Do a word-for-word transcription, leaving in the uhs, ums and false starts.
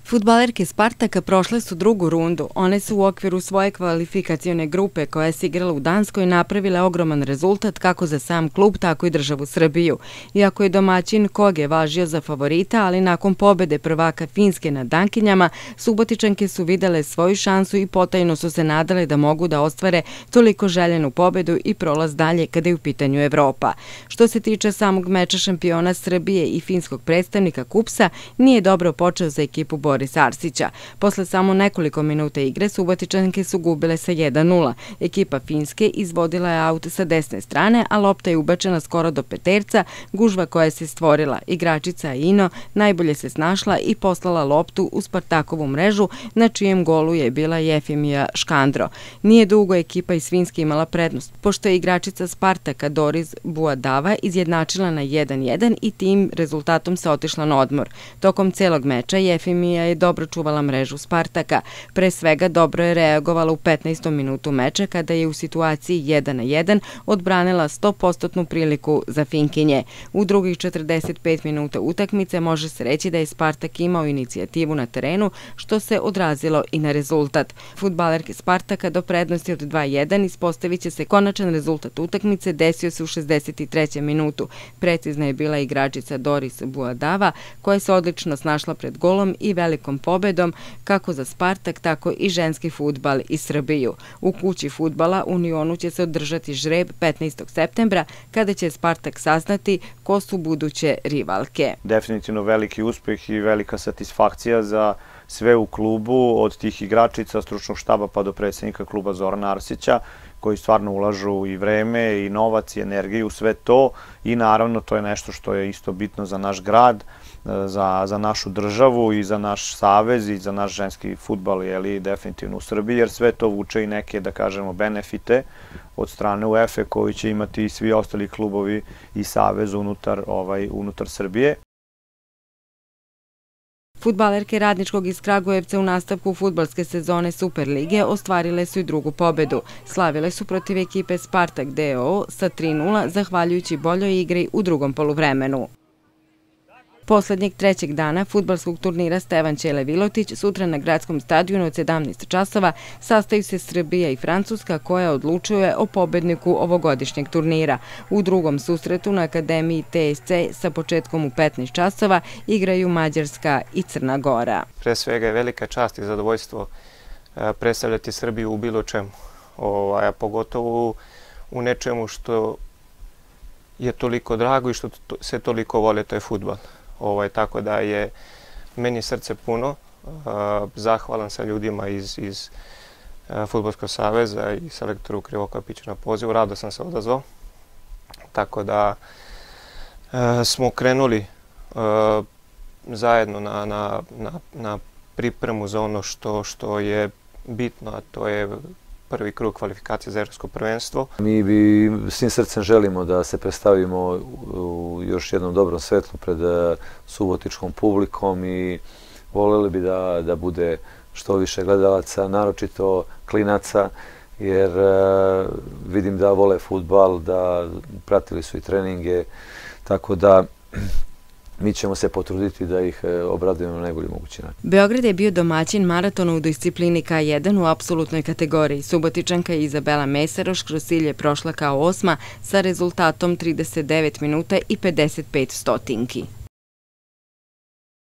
Fudbalerke Spartaka prošle su drugu rundu. One su u okviru svoje kvalifikacione grupe koja se igrala u Danskoj napravile ogroman rezultat kako za sam klub, tako i državu Srbiju. Iako je domaćin Koge važio za favorita, ali nakon pobede prvaka Finske nad Dankinjama, Subotičanke su videle svoju šansu i potajno su se nadale da mogu da ostvare toliko željenu pobedu i prolaz dalje kada je u pitanju Evropa. Što se tiče samog meča šampiona Srbije i finskog predstavnika Kupsa, nije dobro počeo za ekipu Borisa Arsića. Posle samo nekoliko minuta igre, Subotičanke su gubile sa jedan nula. Ekipa Finske izvodila je aut sa desne strane, a lopta je ubačena skoro do peterca, gužva koja se stvorila. Igračica Ino najbolje se snašla i poslala loptu u Spartakovu mrežu, na čijem golu je bila Jefimija Škandro. Nije dugo ekipa iz Finske imala prednost, pošto je igračica Spartaka Doris Buadava izjednačila na jedan jedan i tim rezultatom se otišla na odmor. Tokom celog meča Jefimija je dobro čuvala mrežu Spartaka. Pre svega dobro je reagovala u petnaestom minutu meča kada je u situaciji jedan na jedan odbranila sto posto priliku za Finkinje. U drugih četrdeset pet minuta utakmice može se reći da je Spartak imao inicijativu na terenu, što se odrazilo i na rezultat. Fudbalerke Spartaka do prednosti od dva jedan ispostavit će se konačan rezultat utakmice, desio se u šezdeset trećem minutu. Precizna je bila igračica Doris Buadava, koja se odlično snašla pred golom i velikom pobedom kako za Spartak, tako i ženski fudbal i Srbiju. U kući fudbala Unionu će se održati žreb petnaestog septembra, kada će Spartak saznati ko su buduće rivalke. Definitivno veliki uspeh i velika satisfakcija za sve u klubu, od tih igračica, stručnog štaba pa do predsjednika kluba Zorana Arsića, koji stvarno ulažu i vreme i novac i energiju, sve to, i naravno to je nešto što je isto bitno za naš grad, za, za našu državu i za naš savez i za naš ženski fudbal, jeli, definitivno u Srbiji, jer sve to vuče i neke, da kažemo, benefite od strane UEFA koji će imati i svi ostali klubovi i savez unutar, ovaj, unutar Srbije. Fudbalerke Radničkog iz Kragujevca u nastavku fudbalske sezone Superlige ostvarile su i drugu pobedu. Slavile su protiv ekipe Spartak d o o sa tri nula, zahvaljujući boljoj igri u drugom poluvremenu. Poslednjeg trećeg dana fudbalskog turnira Stevan Ćele Vilotić sutra na gradskom stadionu od sedamnaest časova sastaju se Srbija i Francuska, koja odlučuje o pobedniku ovogodišnjeg turnira. U drugom susretu na Akademiji T S C sa početkom u petnaest časova igraju Mađarska i Crna Gora. Pre svega je velika čast i zadovoljstvo predstavljati Srbiju u bilo čemu, a pogotovo u nečemu što je toliko drago i što se toliko vole, to je fudbal. Ovaj, tako da je meni srce puno, zahvalan sam ljudima iz, iz Fudbalskog saveza i selektoru Krivokapiću na pozivu, rado sam se odazvao. Tako da smo krenuli zajedno na, na, na, na pripremu za ono što, što je bitno, a to je prvi krug kvalifikacije za evropsko prvenstvo. Mi bi svim srcem želimo da se predstavimo u još jednom dobrom svetlu pred subotičkom publikom i voljeli bi da, da bude što više gledalaca, naročito klinaca, jer vidim da vole fudbal, da pratili su i treninge, tako da mi ćemo se potruditi da ih obradujemo na najbolji mogući način. Beograd je bio domaćin maratona u disciplini K jedan u apsolutnoj kategoriji. Subotičanka Izabela Mesaroš kroz cilj je prošla kao osma sa rezultatom trideset devet minuta i pedeset pet stotinki.